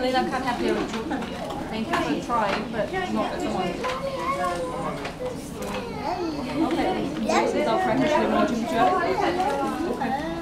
Lena can have the original. Thank you for trying, but not at the moment. Okay, this is our French. Okay.